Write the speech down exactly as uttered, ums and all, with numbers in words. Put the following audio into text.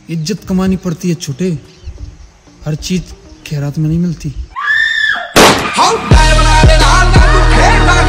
इज्जत कमानी पड़ती है छोटे, हर चीज खैरात में नहीं मिलती।